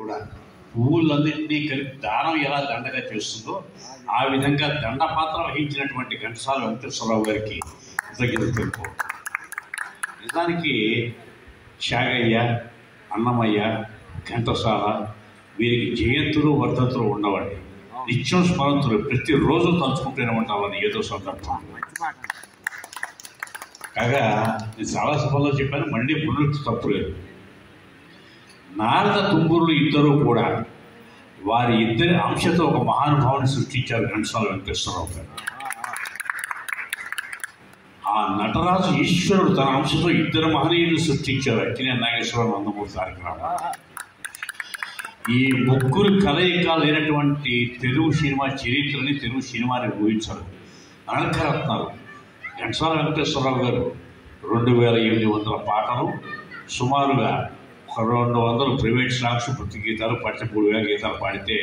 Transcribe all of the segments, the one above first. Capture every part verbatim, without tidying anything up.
కూడా పువ్వులన్నింటినీ కలిపి దానం ఎలా దండగా చేస్తుందో ఆ విధంగా దండపాత్ర వహించినటువంటి ఘంటసాల వెంకటేశ్వరరావు గారికి కృతజ్ఞతలు తెలుపు. నిజానికి త్యాగయ్య, అన్నమయ్య, ఘంటసాల వీరికి జయంతులు వర్ధంతులు ఉండవండి. నిత్యం స్మరంతులు, ప్రతిరోజు తలుచుకుంటూనే ఉంటామని ఏదో సందర్భం. కాగా నేను చాలా సభలో చెప్పాను, మళ్ళీ పునరుక్తి తప్పులేదు. నారద తుంగురులు ఇద్దరు కూడా వారి ఇద్దరి అంశతో ఒక మహానుభావుని సృష్టించారు ఘంటసాల వెంకటేశ్వరరావు గారు. ఆ నటరాజు ఈశ్వరుడు తన అంశతో ఇద్దరు మహనీయులు సృష్టించారు, అక్కినేని నాగేశ్వరరావు, నందమూరి తారక రామారావు. ఈ ముగ్గురు కలయిక లేనటువంటి తెలుగు సినిమా చరిత్రని, తెలుగు సినిమాని ఊహించారు. అనర్ఘరత్నాలు ఘంటసాల వెంకటేశ్వరరావు గారు రెండు వేల ఎనిమిది వందల పాటలు, సుమారుగా ఒక రెండు వందలు ప్రైవేట్ సాంగ్స్, భక్తి గీతాలు, పట్టి మూడు వేల గీతాలు పాడితే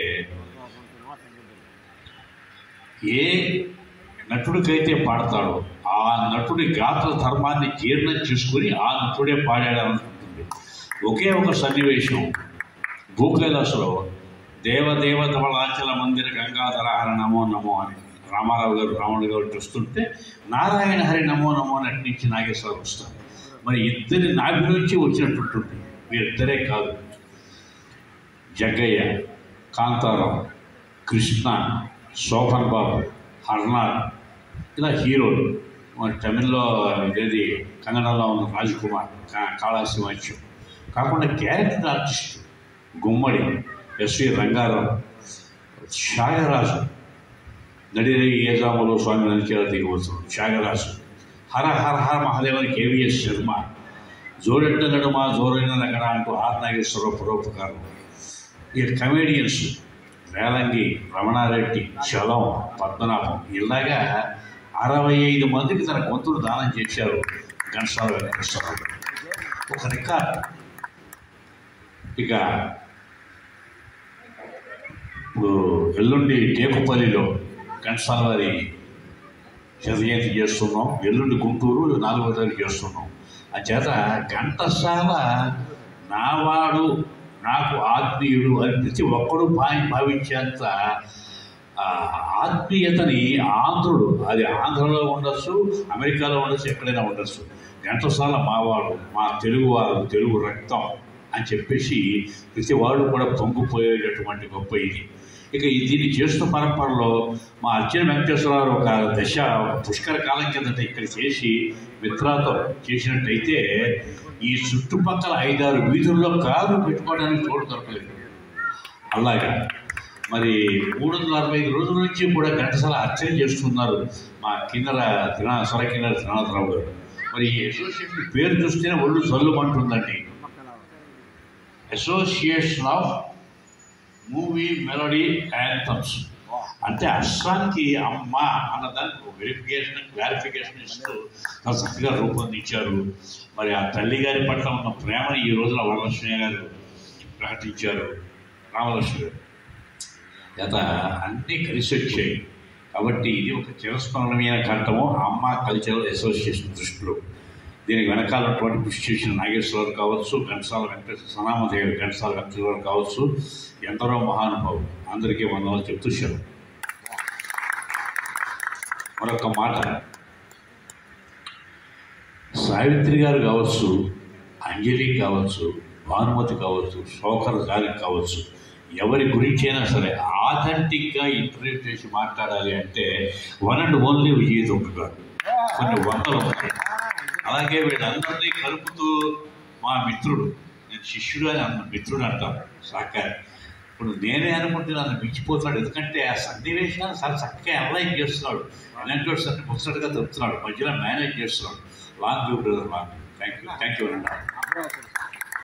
ఏ నటుడికైతే పాడతాడో ఆ నటుడి గాత్ర ధర్మాన్ని జీర్ణం చేసుకుని ఆ నటుడే పాడాడనుకుంటుంది. ఒకే ఒక సన్నివేశం భూకైలాసలో దేవదేవ ధవళాచల మందిర గంగాధర హరి నమో నమో అని రామారావు గారు రావణ గారు చూస్తుంటే నారాయణ హరి నమో నమో అని అట్నుంచి నాగేశ్వరరావు వస్తారు. మరి ఇద్దరి నాభి నుంచి వచ్చినట్టుంటుంది. వీరిద్దరే కాదు, జగ్గయ్య, కాంతారావు, కృష్ణ, శోభన్ బాబు, హర్నాథ్, ఇలా హీరోలు. మరి తమిళ్లో ఇదేది కన్నడలో ఉన్న రాజ్ కుమార్, కాళాసింహత్యం కాకుండా character artist Gummadi, S V Ranga Rao, Thyagaraju, నడిరే ఏజాములో స్వామి నడిచేలా దిగవచ్చును త్యాగరాజు, హర హర హర మహాదేవని కేవీఎస్ శర్మ, జోడెట్ట నడుమ జోరైన నగర అంటూ ఆర్ నాగేశ్వరరావు పరోపకారం. ఈ కమేడియన్స్ రేలంగి, రమణారెడ్డి, చలం, పద్మనాభం, ఇలాగా అరవై ఐదు మందికి తన గొంతులు దానం చేశారు ఘంటసాల వెంకటేశ్వరరావు. ఒక రికార్డ్. ఇక ఇప్పుడు ఎల్లుండి టేకుపల్లిలో ఘంటసాల వారి జయంతి చేస్తున్నాం. ఎల్లుండి గుంటూరు నాలుగో తారీఖు చేస్తున్నాం. ఆ చేత ఘంటసాల నావాడు, నాకు ఆత్మీయుడు అని ప్రతి ఒక్కడు భావి భావించేంత ఆత్మీయతని ఆంధ్రుడు, అది ఆంధ్రలో ఉండొచ్చు, అమెరికాలో ఉండొచ్చు, ఎక్కడైనా ఉండొచ్చు, ఘంటసాల మావాడు, మా తెలుగువారు, తెలుగు రక్తం అని చెప్పేసి ప్రతి వాడు కూడా పొంగిపోయేటటువంటి గొప్ప ఇది. ఇక దీన్ని చేస్తున్న పరంపరలో మా అర్చన వెంకటేశ్వరరావు ఒక దశ పుష్కర కాలం కిందట ఇక్కడ చేసి మిత్రాతో చేసినట్టయితే ఈ చుట్టుపక్కల ఐదారు వీధుల్లో కారు పెట్టుకోవడానికి చోటు దొరకలేదు. అలాగా మరి మూడు వందల అరవై ఐదు రోజుల నుంచి కూడా ఘంటసాల అర్చన చేస్తున్నారు మా కిన్నర తినా స్వర కిన్నర త్రినాథరావు గారు. మరి ఈ అసోసియేషన్ పేరు చూస్తేనే ఒళ్ళు జల్లుమంటుందండి. Association of movie melody anthems అంటే అస్సాంకి అమ్మ అన్నదానికి వెరిఫికేషన్, క్లారిఫికేషన్ ఇస్తూ చాలా చక్కగా రూపొందించారు. మరి ఆ తల్లి గారి పట్ల ఉన్న ప్రేమని ఈ రోజున వరలక్ష్మి గారు ప్రకటించారు, రామలక్ష్మి గారు. గత అన్నీ కలిసి వచ్చాయి. కాబట్టి ఇది ఒక చిరస్మరణీయ ఘట్టము అమ్మ కల్చరల్ అసోసియేషన్ దృష్టిలో. దీనికి వెనకాలటువంటి కృషి చేసిన నాగేశ్వరరావు కావచ్చు, ఘంటసాల వెంకటేశ్వర సనామదేవి ఘంటసాల వెంకటేశ్వరరావు కావచ్చు, ఎందరో మహానుభావులు, అందరికీ వందనాలు చెప్తూ సెలవు. మరొక మాట, సావిత్రి గారు కావచ్చు, అంజలి కావచ్చు, భానుమతి కావచ్చు, శోకర్ గారికి కావచ్చు, ఎవరి గురించి అయినా సరే ఆథెంటిక్గా ఇంటర్వ్యూ చేసి మాట్లాడాలి అంటే one and only Vijaya Durga garu. కొన్ని వందలు ఉంటాయి. అలాగే వీళ్ళందరినీ కలుపుతూ మా మిత్రుడు, నేను శిష్యుడు అని అన్న మిత్రుడు అంటాను సాకారి. ఇప్పుడు నేనే అనుకుంటే నన్ను మించిపోతున్నాడు. ఎందుకంటే ఆ సన్నివేశాన్ని చాలా చక్కగా అనలైజ్ చేస్తున్నాడు, ఎనెక్డోట్స్ అన్ని పుస్తకగా చెప్తున్నాడు, మధ్యలో మేనేజ్ చేస్తున్నాడు. Long brother long. Thank you thank you అన్న.